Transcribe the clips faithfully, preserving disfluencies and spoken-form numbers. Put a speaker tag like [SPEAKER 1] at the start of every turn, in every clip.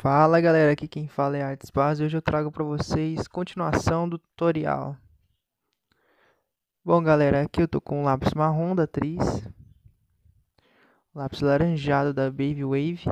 [SPEAKER 1] Fala galera, aqui quem fala é Artes Base e hoje eu trago para vocês continuação do tutorial. Bom galera, aqui eu tô com o lápis marrom da Tris, lápis laranjado da Baby Wave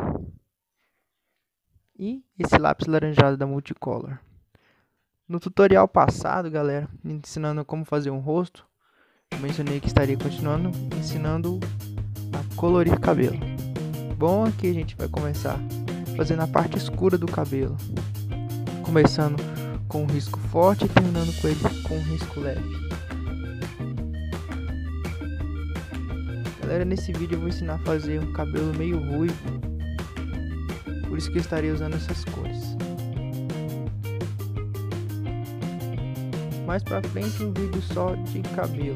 [SPEAKER 1] e esse lápis laranjado da Multicolor. No tutorial passado, galera, ensinando como fazer um rosto, eu mencionei que estaria continuando ensinando a colorir cabelo. Bom, aqui a gente vai começar fazendo a parte escura do cabelo, começando com um risco forte e terminando com ele com um risco leve. Galera, nesse vídeo eu vou ensinar a fazer um cabelo meio ruivo, por isso que eu estarei usando essas cores. Mais pra frente um vídeo só de cabelo.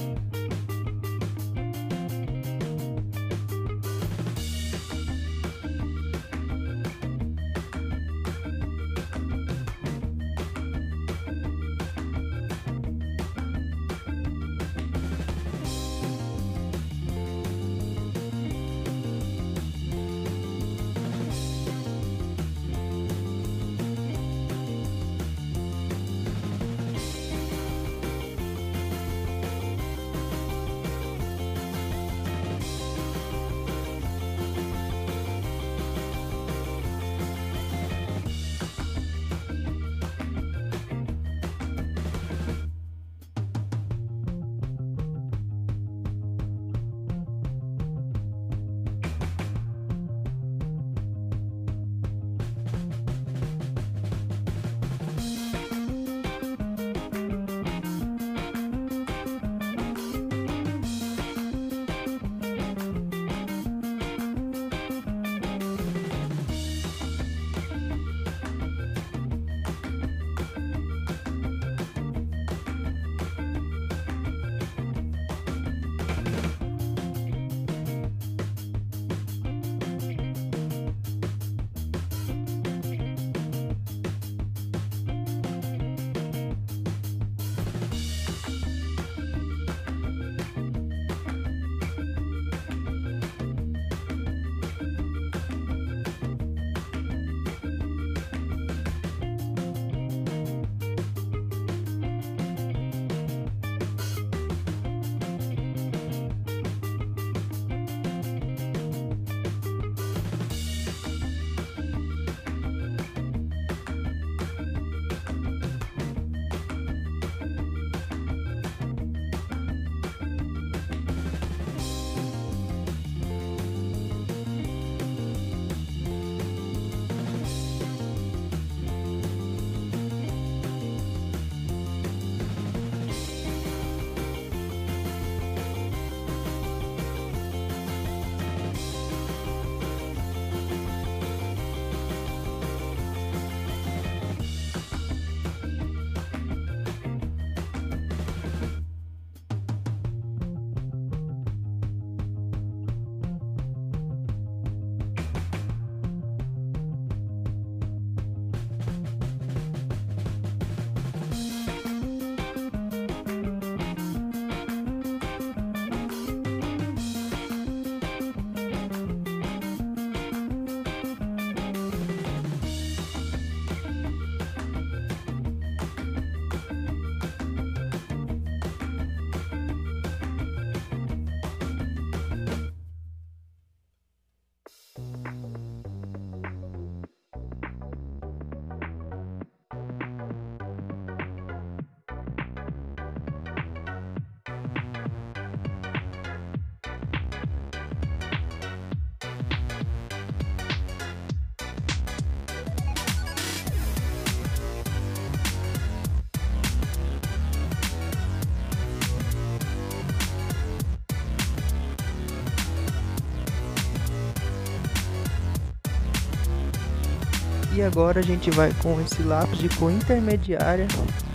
[SPEAKER 1] E agora a gente vai com esse lápis de cor intermediária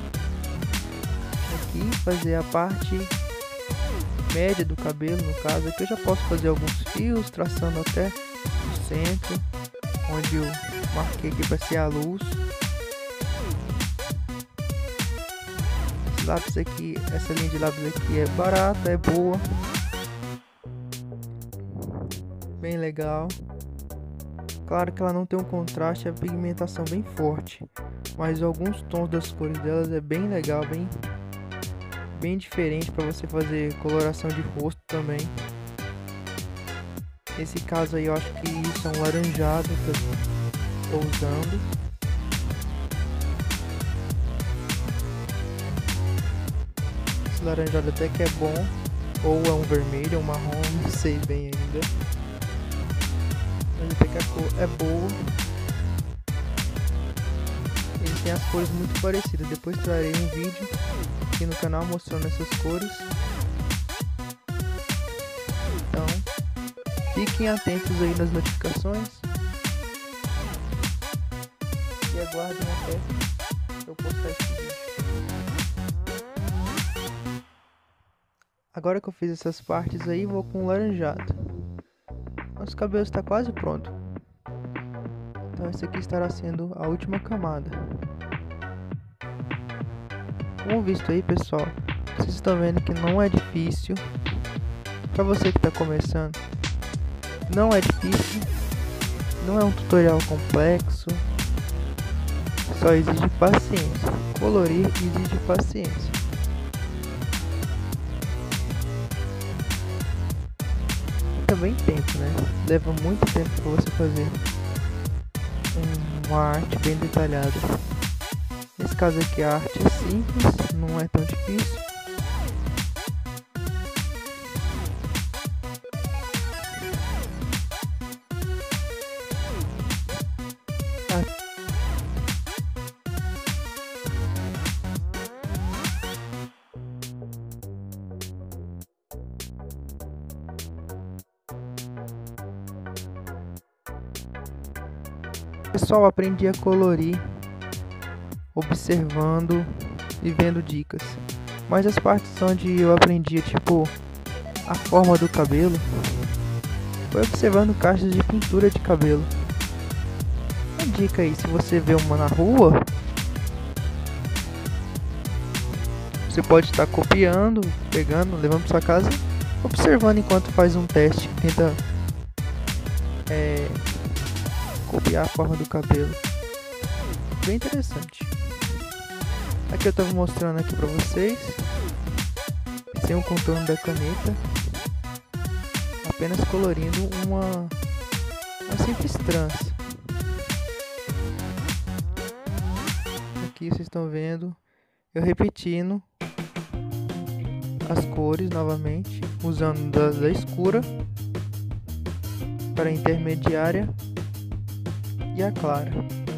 [SPEAKER 1] aqui fazer a parte média do cabelo, no caso aqui eu já posso fazer alguns fios traçando até o centro, onde eu marquei aqui para ser a luz. Esse lápis aqui, essa linha de lápis aqui é barata, é boa, bem legal. Claro que ela não tem um contraste e a pigmentação bem forte, mas alguns tons das cores delas é bem legal, bem, bem diferente para você fazer coloração de rosto também. Nesse caso aí eu acho que isso é um laranjado que eu estou usando. Esse laranjado até que é bom, ou é um vermelho ou um marrom, não sei bem ainda. Mas até que a cor é boa. Ele tem as cores muito parecidas. Depois trarei um vídeo aqui no canal mostrando essas cores. Então, fiquem atentos aí nas notificações. E aguardem até eu postar esse vídeo. Agora que eu fiz essas partes aí, vou com o laranjado. Nosso cabelo está quase pronto. Então essa aqui estará sendo a última camada. Como visto aí, pessoal, vocês estão vendo que não é difícil. Para você que está começando, não é difícil. Não é um tutorial complexo. Só exige paciência. Colorir exige paciência. Também tempo, né? Leva muito tempo para você fazer uma arte bem detalhada. Nesse caso aqui a arte é simples, não é tão difícil. Pessoal, aprendi a colorir observando e vendo dicas, mas as partes onde eu aprendi, tipo, a forma do cabelo, foi observando caixas de pintura de cabelo. Uma dica aí, se você vê uma na rua, você pode estar copiando, pegando, levando para sua casa, observando enquanto faz um teste, tenta é, copiar a forma do cabelo. Bem interessante. Aqui eu estava mostrando aqui para vocês, sem o contorno da caneta, apenas colorindo uma, uma simples trança. Aqui vocês estão vendo eu repetindo as cores novamente, usando da, da escura para a intermediária e a clara.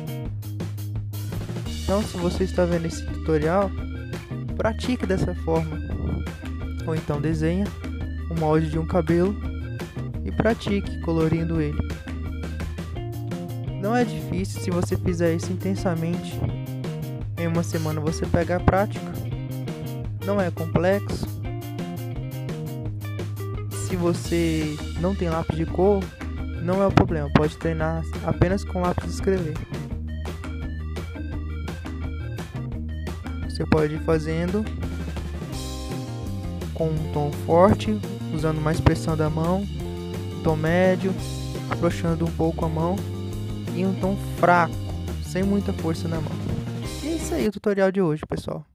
[SPEAKER 1] Então, se você está vendo esse tutorial, pratique dessa forma, ou então desenha o molde de um cabelo e pratique colorindo ele. Não é difícil. Se você fizer isso intensamente, em uma semana você pega a prática. Não é complexo. Se você não tem lápis de cor, não é o problema, pode treinar apenas com lápis de escrever. Você pode ir fazendo com um tom forte, usando mais pressão da mão, um tom médio, afrouxando um pouco a mão, e um tom fraco, sem muita força na mão. E é isso aí o tutorial de hoje, pessoal.